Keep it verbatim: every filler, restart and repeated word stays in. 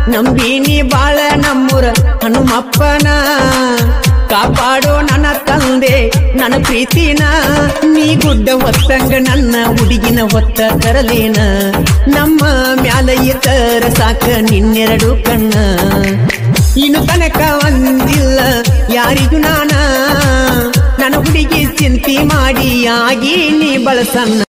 ನಂಬಿನಿ ಬಾಳ ನಮ್ಮೂರ ಹನುಮಪ್ಪನ ಕಾಪಾಡೋ ನನ್ನ ತಂದೆ ನನ್ನ ಪ್ರೀತಿನ ನೀ ಗುಡ್ಡ ಹೊತ್ತಂಗ ನನ್ನ ಹುಡುಗಿನ ಹೊತ್ತ ತರಲೇನ ನಮ್ಮ ಮ್ಯಾಲ ಇತರ ಸಾಕ ನಿನ್ನೆರಡು ಕಣ್ಣ ಇನ್ನು ತನಕ ಒಂದಿಲ್ಲ ಯಾರಿಗೂ ನಾನ ನನ್ನ ಹುಡುಗಿ ಚಿಂತೆ ಮಾಡಿ ಆಗಿ ನೀ ಬಳಸನ್ನ